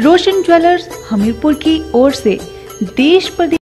रोशन jewellers Hamirpur की ओर से देश प्रदेश